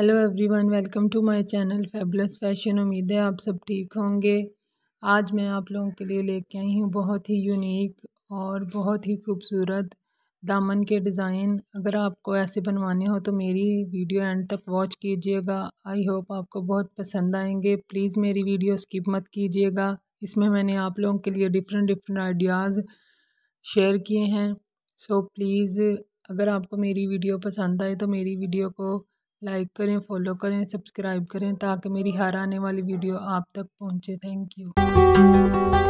Hello everyone, welcome to my channel fabulous fashion. उम्मीद है आप सब ठीक होंगे। आज मैं आप लोगों के लिए लेके आई हूँ बहुत ही यूनिक और बहुत ही खूबसूरत दामन के डिज़ाइन। अगर आपको ऐसे बनवाने हो तो मेरी वीडियो एंड तक वॉच कीजिएगा। आई होप आपको बहुत पसंद आएंगे। प्लीज़ मेरी वीडियो स्किप मत कीजिएगा। इसमें मैंने आप लोगों के लिए डिफरेंट आइडियाज़ शेयर किए हैं। सो प्लीज़ अगर आपको मेरी वीडियो पसंद आए तो मेरी वीडियो को लाइक करें, फॉलो करें, सब्सक्राइब करें ताकि मेरी हर आने वाली वीडियो आप तक पहुंचे। Thank you.